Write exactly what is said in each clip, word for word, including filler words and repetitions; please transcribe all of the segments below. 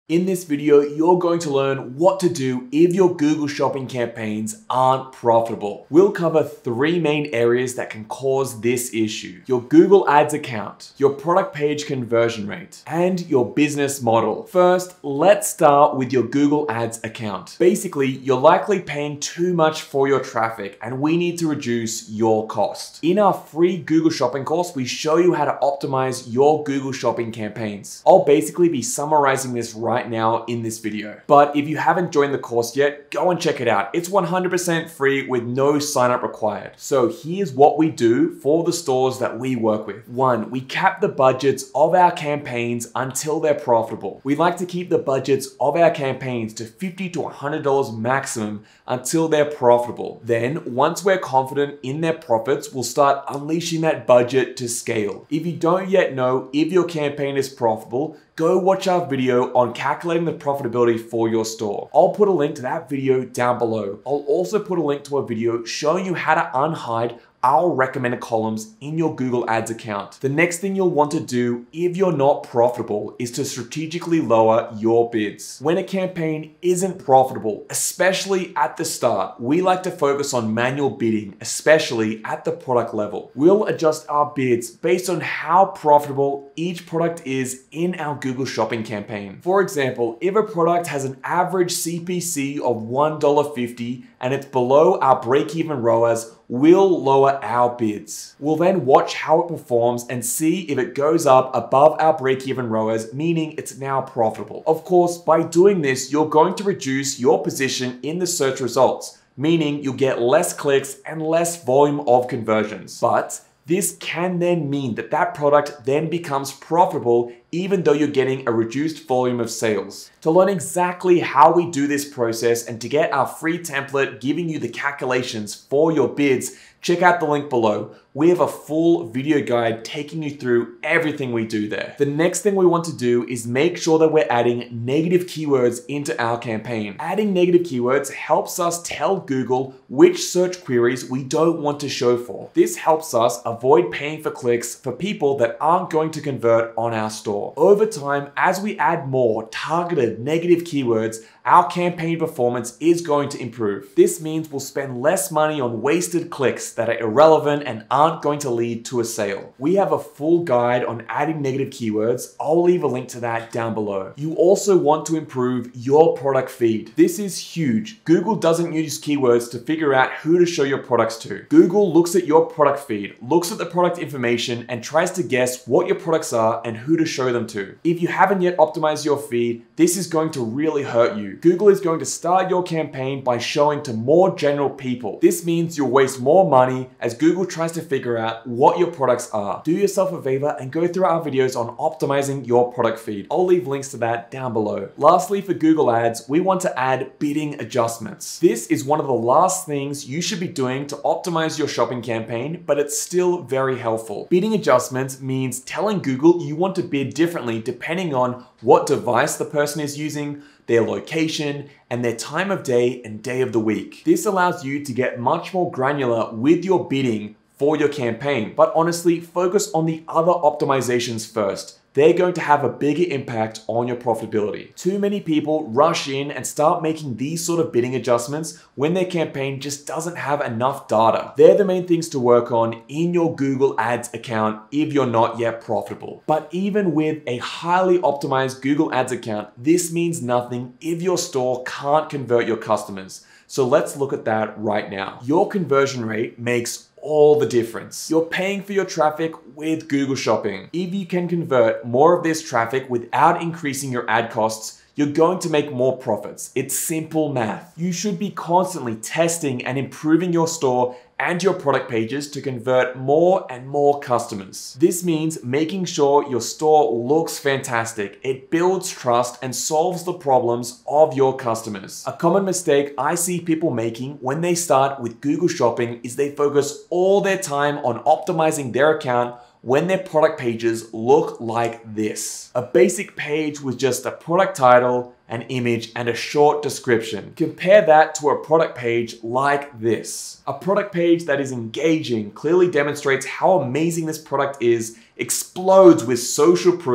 In this video, you're going to learn what to do if your Google Shopping campaigns aren't profitable. We'll cover three main areas that can cause this issue: your Google Ads account, your product page conversion rate, and your business model. First, let's start with your Google Ads account. Basically, you're likely paying too much for your traffic, and we need to reduce your cost. In our free Google Shopping course, we show you how to optimize your Google Shopping campaigns. I'll basically be summarizing this right now in this video. But if you haven't joined the course yet, go and check it out. It's one hundred percent free with no sign up required. So here's what we do for the stores that we work with. One, we cap the budgets of our campaigns until they're profitable. We like to keep the budgets of our campaigns to fifty to one hundred dollars maximum until they're profitable. Then, once we're confident in their profits, we'll start unleashing that budget to scale. If you don't yet know if your campaign is profitable, go watch our video on calculating the profitability for your store. I'll put a link to that video down below. I'll also put a link to a video showing you how to unhide our recommended columns in your Google Ads account. The next thing you'll want to do if you're not profitable is to strategically lower your bids. When a campaign isn't profitable, especially at the start, we like to focus on manual bidding, especially at the product level. We'll adjust our bids based on how profitable each product is in our Google Shopping campaign. For example, if a product has an average C P C of one dollar fifty and it's below our break-even R O A S, we'll lower our bids. We'll then watch how it performs and see if it goes up above our break-even R O A S, meaning it's now profitable. Of course, by doing this, you're going to reduce your position in the search results, meaning you'll get less clicks and less volume of conversions. But this can then mean that that product then becomes profitable even though you're getting a reduced volume of sales. To learn exactly how we do this process and to get our free template giving you the calculations for your bids, check out the link below. We have a full video guide taking you through everything we do there. The next thing we want to do is make sure that we're adding negative keywords into our campaign. Adding negative keywords helps us tell Google which search queries we don't want to show for. This helps us avoid paying for clicks for people that aren't going to convert on our store. Over time, as we add more targeted negative keywords, our campaign performance is going to improve. This means we'll spend less money on wasted clicks that are irrelevant and aren't going to lead to a sale. We have a full guide on adding negative keywords. I'll leave a link to that down below. You also want to improve your product feed. This is huge. Google doesn't use keywords to figure out who to show your products to. Google looks at your product feed, looks at the product information, and tries to guess what your products are and who to show them to. If you haven't yet optimized your feed, this is going to really hurt you. Google is going to start your campaign by showing to more general people. This means you'll waste more money as Google tries to figure out what your products are. Do yourself a favor and go through our videos on optimizing your product feed. I'll leave links to that down below. Lastly, for Google Ads, we want to add bidding adjustments. This is one of the last things you should be doing to optimize your shopping campaign, but it's still very helpful. Bidding adjustments means telling Google you want to bid differently depending on what device the person is using, their location, and their time of day and day of the week. This allows you to get much more granular with your bidding for your campaign, but honestly, focus on the other optimizations first. They're going to have a bigger impact on your profitability. Too many people rush in and start making these sort of bidding adjustments when their campaign just doesn't have enough data. They're the main things to work on in your Google Ads account if you're not yet profitable. But even with a highly optimized Google Ads account, this means nothing if your store can't convert your customers. So let's look at that right now. Your conversion rate makes all the difference. You're paying for your traffic with Google Shopping. If you can convert more of this traffic without increasing your ad costs, you're going to make more profits. It's simple math. You should be constantly testing and improving your store and your product pages to convert more and more customers. This means making sure your store looks fantastic. It builds trust and solves the problems of your customers. A common mistake I see people making when they start with Google Shopping is they focus all their time on optimizing their account when their product pages look like this. A basic page with just a product title, an image, and a short description. Compare that to a product page like this. A product page that is engaging, clearly demonstrates how amazing this product is, explodes with social proof,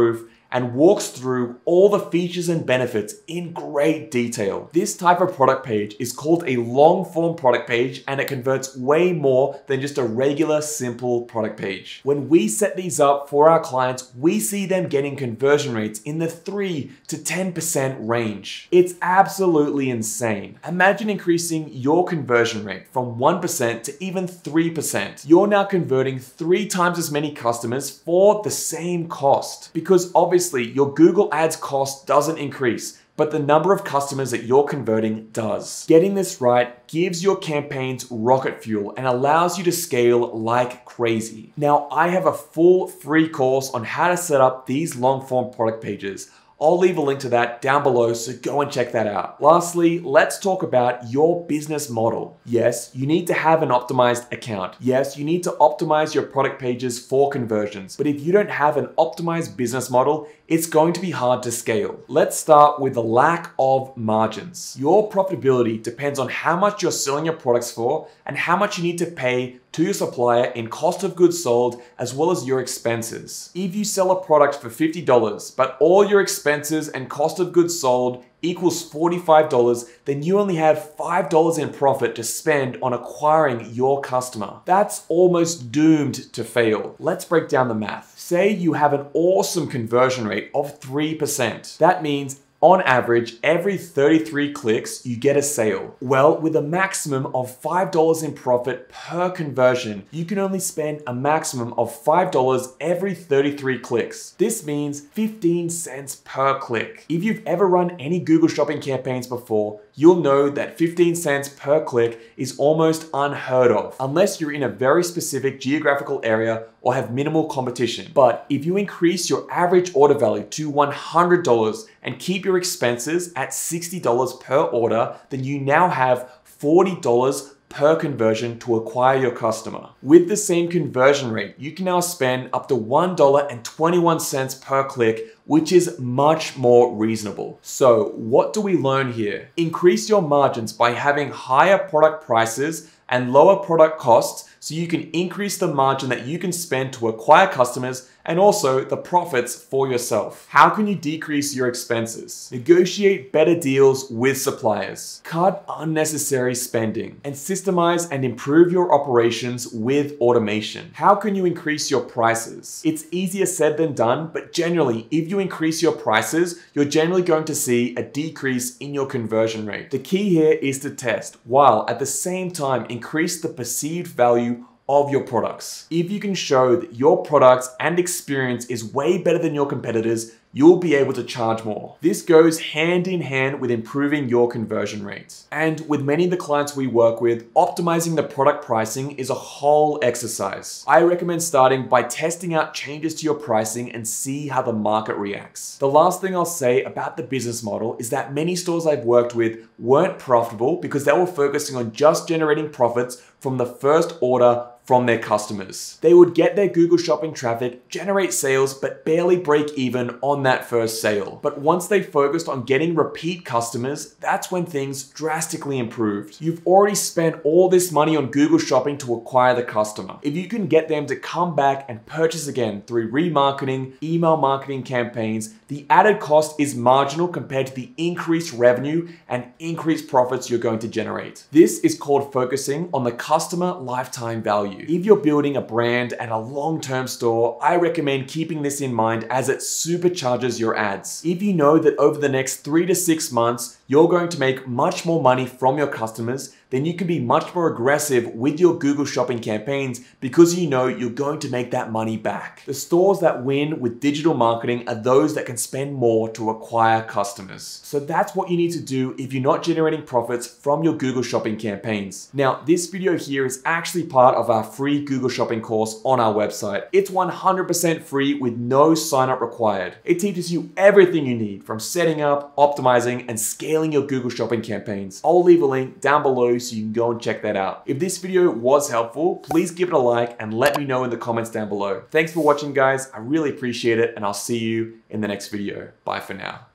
and walks through all the features and benefits in great detail. This type of product page is called a long form product page, and it converts way more than just a regular simple product page. When we set these up for our clients, we see them getting conversion rates in the three to ten percent range. It's absolutely insane. Imagine increasing your conversion rate from one percent to even three percent. You're now converting three times as many customers for the same cost, because obviously your Google Ads cost doesn't increase, but the number of customers that you're converting does. Getting this right gives your campaigns rocket fuel and allows you to scale like crazy. Now, I have a full free course on how to set up these long form product pages. I'll leave a link to that down below, so go and check that out. Lastly, let's talk about your business model. Yes, you need to have an optimized account. Yes, you need to optimize your product pages for conversions. But if you don't have an optimized business model, it's going to be hard to scale. Let's start with the lack of margins. Your profitability depends on how much you're selling your products for and how much you need to pay to your supplier in cost of goods sold, as well as your expenses. If you sell a product for fifty dollars, but all your expenses and cost of goods sold equals forty-five dollars, then you only have five dollars in profit to spend on acquiring your customer. That's almost doomed to fail. Let's break down the math. Say you have an awesome conversion rate of three percent. That means on average, every thirty-three clicks, you get a sale. Well, with a maximum of five dollars in profit per conversion, you can only spend a maximum of five dollars every thirty-three clicks. This means fifteen cents per click. If you've ever run any Google Shopping campaigns before, you'll know that fifteen cents per click is almost unheard of, unless you're in a very specific geographical area or have minimal competition. But if you increase your average order value to one hundred dollars and keep your expenses at sixty dollars per order, then you now have forty dollars per conversion to acquire your customer. With the same conversion rate, you can now spend up to one dollar and twenty-one cents per click, which is much more reasonable. So what do we learn here? Increase your margins by having higher product prices and lower product costs, so you can increase the margin that you can spend to acquire customers and also the profits for yourself. How can you decrease your expenses? Negotiate better deals with suppliers. Cut unnecessary spending and systemize and improve your operations with automation. How can you increase your prices? It's easier said than done, but generally, if you increase your prices, you're generally going to see a decrease in your conversion rate. The key here is to test, while at the same time increase the perceived value of your products. If you can show that your products and experience is way better than your competitors, you'll be able to charge more. This goes hand in hand with improving your conversion rates. And with many of the clients we work with, optimizing the product pricing is a whole exercise. I recommend starting by testing out changes to your pricing and see how the market reacts. The last thing I'll say about the business model is that many stores I've worked with weren't profitable because they were focusing on just generating profits from the first order from their customers. They would get their Google Shopping traffic, generate sales, but barely break even on that first sale. But once they focused on getting repeat customers, that's when things drastically improved. You've already spent all this money on Google Shopping to acquire the customer. If you can get them to come back and purchase again through remarketing, email marketing campaigns, the added cost is marginal compared to the increased revenue and increased profits you're going to generate. This is called focusing on the customer lifetime value. If you're building a brand and a long-term store, I recommend keeping this in mind as it supercharges your ads. If you know that over the next three to six months, you're going to make much more money from your customers, then you can be much more aggressive with your Google Shopping campaigns because you know you're going to make that money back. The stores that win with digital marketing are those that can spend more to acquire customers. So that's what you need to do if you're not generating profits from your Google Shopping campaigns. Now, this video here is actually part of our free Google Shopping course on our website. It's one hundred percent free with no sign up required. It teaches you everything you need from setting up, optimizing, and scaling your Google Shopping campaigns. I'll leave a link down below so you can go and check that out. If this video was helpful, please give it a like and let me know in the comments down below. Thanks for watching, guys. I really appreciate it, and I'll see you in the next video. Bye for now.